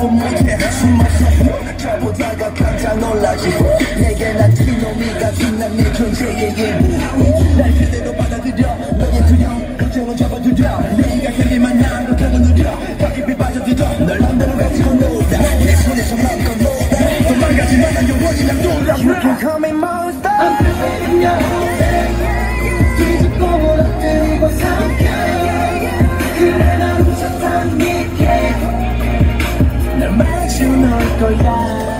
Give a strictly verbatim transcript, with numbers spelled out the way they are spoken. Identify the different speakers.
Speaker 1: 아무것도 못해 숨어서 저보다가 깜짝 놀라지 내게 난 티노미 같은 난 내 존재의 일부 날 그대로 받아들여 너의 두려움 걱정은 접어두려 내가 그리만 난 걱정은 누려 더 깊이 빠져들어 널 맘대로 가지고 놀다 내 손에서 맘껏 놀다 도망가지만 난 영원히 난 돌아 You can call me monster I'm perfect now 뒤집고 무너뜨리고 삼켜 그래 난 무섭단 믿게 날 마주 놓을 거야